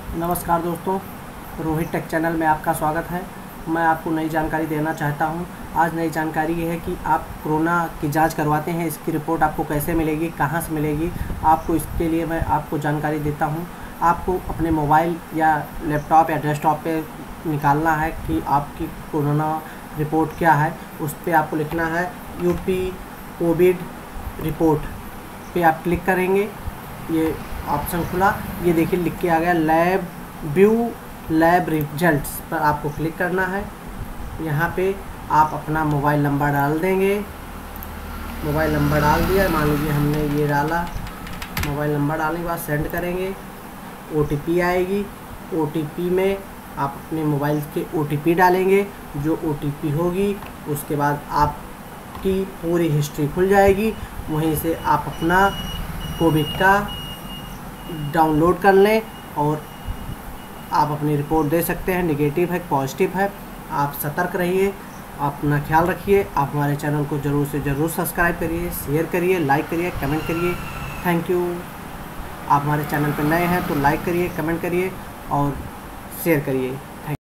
नमस्कार दोस्तों, Rohit take channel में आपका स्वागत है। मैं आपको नई जानकारी देना चाहता हूं। आज नई जानकारी ये है कि आप कोरोना की जांच करवाते हैं, इसकी रिपोर्ट आपको कैसे मिलेगी, कहां से मिलेगी। आपको इसके लिए मैं आपको जानकारी देता हूं। आपको अपने मोबाइल या लैपटॉप या डेस्कटॉप पे निकालना है कि आपकी कोरोना रिपोर्ट क्या है। उस पर आपको लिखना है यूपी कोविड रिपोर्ट पे आप क्लिक करेंगे। ये ऑप्शन खुला, ये देखिए लिख के आ गया लैब व्यू लैब रिजल्ट्स पर आपको क्लिक करना है। यहाँ पे आप अपना मोबाइल नंबर डाल देंगे। मोबाइल नंबर डाल दिया, मान लीजिए हमने ये डाला। मोबाइल नंबर डालने के बाद सेंड करेंगे। OTP आएगी। OTP में आप अपने मोबाइल के OTP डालेंगे। जो OTP होगी उसके बाद आपकी पूरी हिस्ट्री खुल जाएगी। वहीं से आप अपना कोविड का डाउनलोड कर लें और आप अपनी रिपोर्ट दे सकते हैं। नेगेटिव है, पॉजिटिव है। आप सतर्क रहिए, अपना ख्याल रखिए। आप हमारे चैनल को ज़रूर से ज़रूर सब्सक्राइब करिए, शेयर करिए, लाइक करिए, कमेंट करिए। Thank you. आप हमारे चैनल पर नए हैं तो लाइक करिए, कमेंट करिए और शेयर करिए।